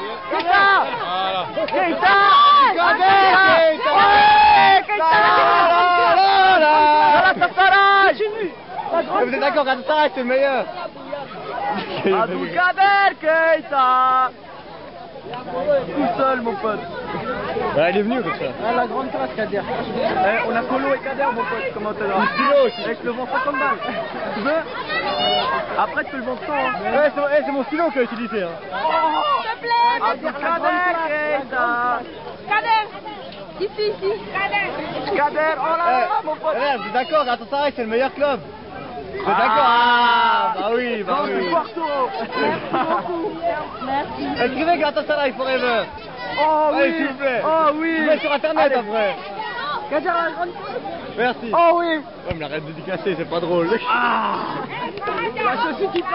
Keita! Voilà. Keita! Vous êtes d'accord, Galatasaray c'est le meilleur. Abdelkader Keita! Tout seul, mon pote. Ouais, il est venu comme ça. Ah, la grande classe, Kader. On a Colo et Kader, mon pote, comment t'es là? Je te vends 50 balles. Tu veux? Après, tu peux le vendre 100. Hein. Ouais, c'est mon stylo que j'ai utilisé. Hein. S'il te plaît. Abdelkader Keita! Kader. Ici. Kader. Kader, oh là là, mon pote. Vous êtes d'accord, Galatasaray c'est le meilleur club. Vous êtes d'accord? Ah, bah oui, bah oui. Porto. Merci beaucoup. Merci. Écrivez Galatasaray Forever. Oh Allez, oui. s'il vous plaît. Oh oui. Je mets sur internet après. Kader, la grande classe. Merci. Oh oui. Ouais, mais arrête de dédicacer, c'est pas drôle. La chaussure qui